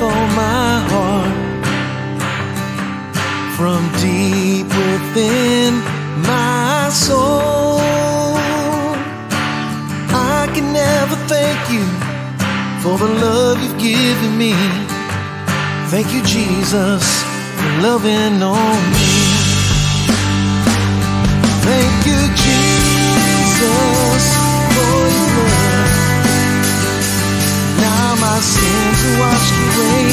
on my heart. From deep within my soul, I can never thank you for the love you've given me. Thank you, Jesus, for loving on me. Thank you, Jesus, for your love. Now my sins are washed away